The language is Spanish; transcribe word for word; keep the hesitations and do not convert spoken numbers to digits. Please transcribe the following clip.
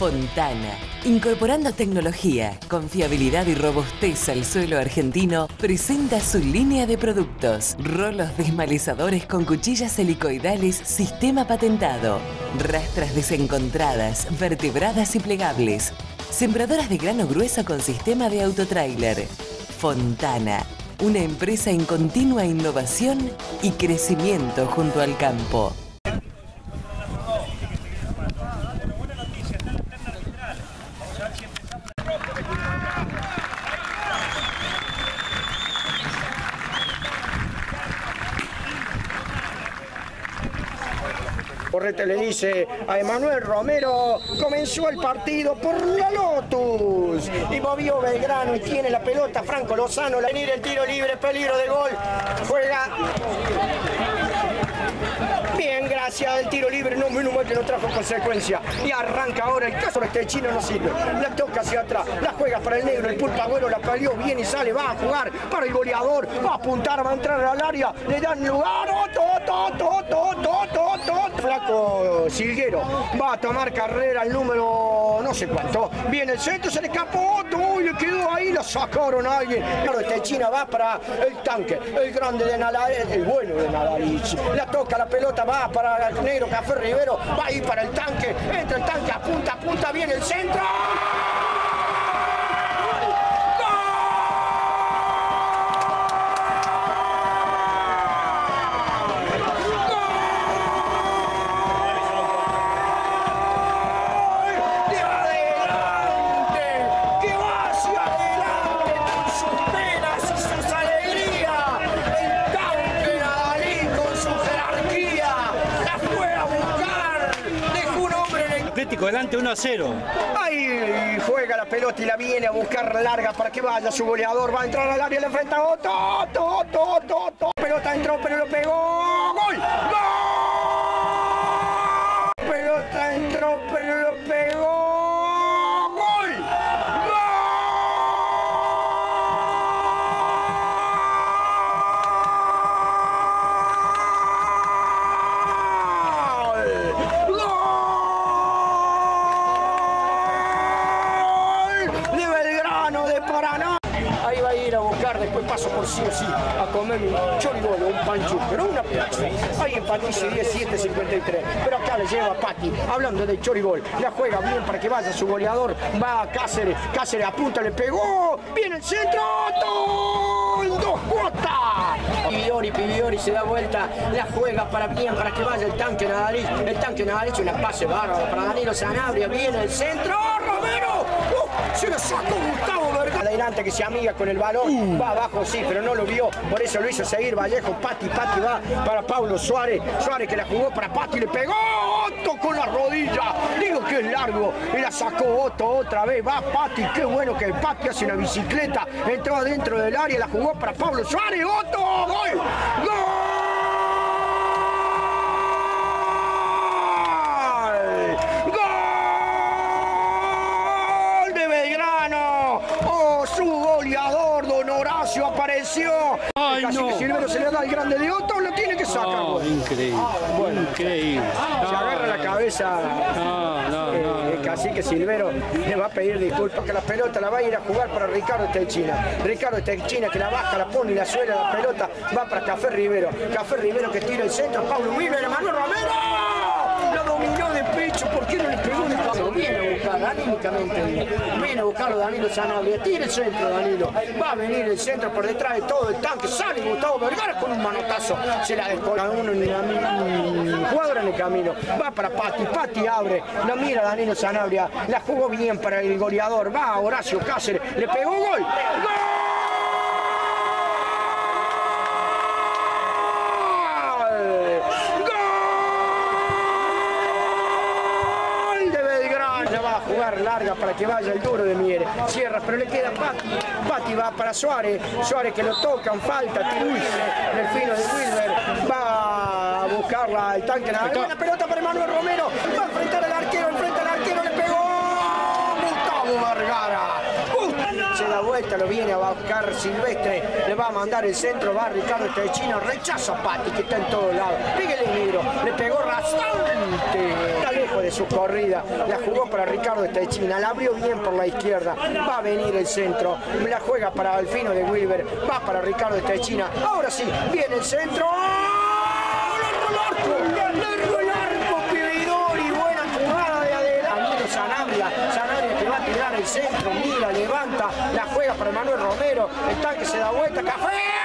Fontana, incorporando tecnología, confiabilidad y robustez al suelo argentino, presenta su línea de productos. Rolos desmalizadores con cuchillas helicoidales, sistema patentado. Rastras desencontradas, vertebradas y plegables. Sembradoras de grano grueso con sistema de autotráiler. Fontana, una empresa en continua innovación y crecimiento junto al campo. Correte le dice a Emanuel Romero, comenzó el partido por la Lotus y movió Belgrano y tiene la pelota Franco Lozano, la venir el tiro libre, peligro de gol, juega bien, gracias, el tiro libre, no menos mal que no trajo consecuencia y arranca ahora el caso de este chino no sirve, la toca hacia atrás, la juega para el negro, el Pulpa Agüero la palió bien y sale, va a jugar para el goleador, va a apuntar, va a entrar al área, le dan lugar, to, to, to, to, to, to, to. Flaco Silguero va a tomar carrera el número no sé cuánto, viene el centro, se le escapó, y le quedó ahí, lo sacaron a alguien, claro, este China va para el tanque, el grande de Nalarich, el bueno de Nalarich, la toca la pelota, va para el negro Café Rivero, va ahí para el tanque, entra el tanque, apunta, apunta, viene el centro. Delante uno a cero. Ahí juega la pelota y la viene a buscar larga para que vaya su goleador. Va a entrar al área, le enfrenta a Otto, Otto, Otto, Otto, Otto. Pelota entró, pero lo pegó. ¡Gol! ¡Gol! Pelota entró, pero lo pegó. ¡Gol! ¡Gol! ¡Gol! Paraná. Ahí va a ir a buscar, después paso por sí o sí, a comer un choribolo, un pancho, pero una pedazo. Ahí en Patice diecisiete cincuenta y tres. Pero acá le lleva a Pati, hablando del choribol. La juega bien para que vaya su goleador. Va a Cáceres, Cáceres apunta, le pegó. Viene el centro. ¡Dos cuotas! Piviori, Piviori se da vuelta, la juega para bien, para que vaya el tanque Nadarich. El tanque Nadarich, una pase bárbaro para Danilo Sanabria. Viene el centro. ¡Romero! ¡Uh! Se lo sacó Gustavo Vergara. Adelante que se amiga con el balón. Uh. Va abajo, sí, pero no lo vio. Por eso lo hizo seguir Vallejo. Pati, Pati va para Pablo Suárez. Suárez que la jugó para Pati, le pegó. Otto con la rodilla. Digo que es largo. Y la sacó Otto otra vez. Va Pati. Qué bueno que Pati hace una bicicleta. Entró adentro del área. La jugó para Pablo Suárez. Otto. ¡Gol! ¡Gol! Su goleador, don Horacio, apareció. Ay, Casi no. que Silvero se le da el grande de Otto, lo tiene que sacar. Oh, increíble, bueno, increíble. Se agarra la cabeza. No, no, eh, no. El cacique Silvero le va a pedir disculpas, que la pelota la va a ir a jugar para Ricardo Techina. Ricardo Techina que la baja, la pone y la suela, la pelota va para Café Rivero. Café Rivero que tira el centro, Pablo Wilber, Emanuel Romero. Lo dominó de pecho, ¿por qué no le pegó de paso? Viene a buscar anímicamente, viene a buscarlo Danilo Sanabria, tira el centro Danilo, va a venir el centro por detrás de todo el tanque, sale Gustavo Vergara con un manotazo, se la descola uno en un jugador en el camino, va para Pati, Pati abre, la mira Danilo Sanabria, la jugó bien para el goleador, va a Horacio Cáceres, le pegó gol, ¡gol! Jugar larga para que vaya el duro de Mieres, cierra, pero le queda Pati, Pati va para Suárez, Suárez que lo tocan, falta, Tiruiz, en el fino de Wilber, va a buscarla el tanque, la buena pelota para Emanuel Romero, va a enfrentar al arquero, enfrenta al arquero, le pegó Gustavo Vergara. Uh, se da vuelta, lo viene a buscar Silvestre, le va a mandar el centro, va Ricardo Techino, rechaza a Pati que está en todos lados, píguele negro, le pegó rasante, está lejos de su corrida. La jugó para Ricardo Stechina, la abrió bien por la izquierda. Va a venir el centro. La juega para Alfino de Wilber. Va para Ricardo Stechina. Ahora sí, viene el centro. ¡Oh! ¡Le erró el arco! ¡Le erró el arco, Pibidori! Buena jugada de adelante. Sanabria. Sanabria que va a tirar el centro. Mira, levanta. La juega para Manuel Romero. El tanque se da vuelta. ¡Café!